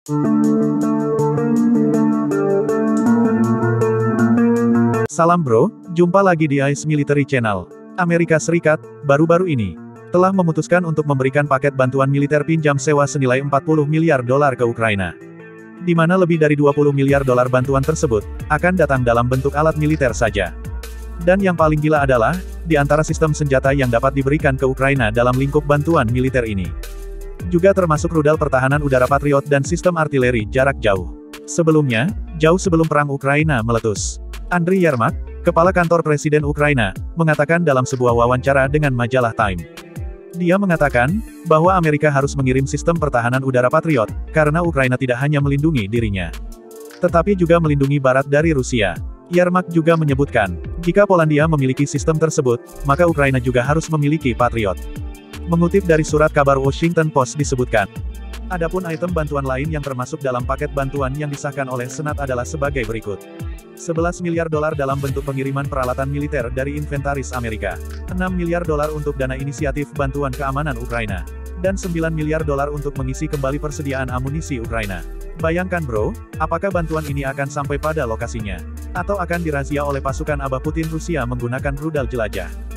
Salam bro, jumpa lagi di Ice Military Channel. Amerika Serikat, baru-baru ini, telah memutuskan untuk memberikan paket bantuan militer pinjam sewa senilai 40 miliar dolar ke Ukraina. Di mana lebih dari 20 miliar dolar bantuan tersebut, akan datang dalam bentuk alat militer saja. Dan yang paling gila adalah, di antara sistem senjata yang dapat diberikan ke Ukraina dalam lingkup bantuan militer ini, juga termasuk rudal pertahanan udara Patriot dan sistem artileri jarak jauh. Sebelumnya, jauh sebelum perang Ukraina meletus, Andriy Yermak, kepala kantor Presiden Ukraina, mengatakan dalam sebuah wawancara dengan majalah Time. Dia mengatakan, bahwa Amerika harus mengirim sistem pertahanan udara Patriot, karena Ukraina tidak hanya melindungi dirinya, tetapi juga melindungi Barat dari Rusia. Yermak juga menyebutkan, jika Polandia memiliki sistem tersebut, maka Ukraina juga harus memiliki Patriot. Mengutip dari surat kabar Washington Post disebutkan, adapun item bantuan lain yang termasuk dalam paket bantuan yang disahkan oleh Senat adalah sebagai berikut. 11 miliar dolar dalam bentuk pengiriman peralatan militer dari inventaris Amerika, 6 miliar dolar untuk dana inisiatif bantuan keamanan Ukraina, dan 9 miliar dolar untuk mengisi kembali persediaan amunisi Ukraina. Bayangkan bro, apakah bantuan ini akan sampai pada lokasinya? Atau akan dirazia oleh pasukan Abah Putin Rusia menggunakan rudal jelajah?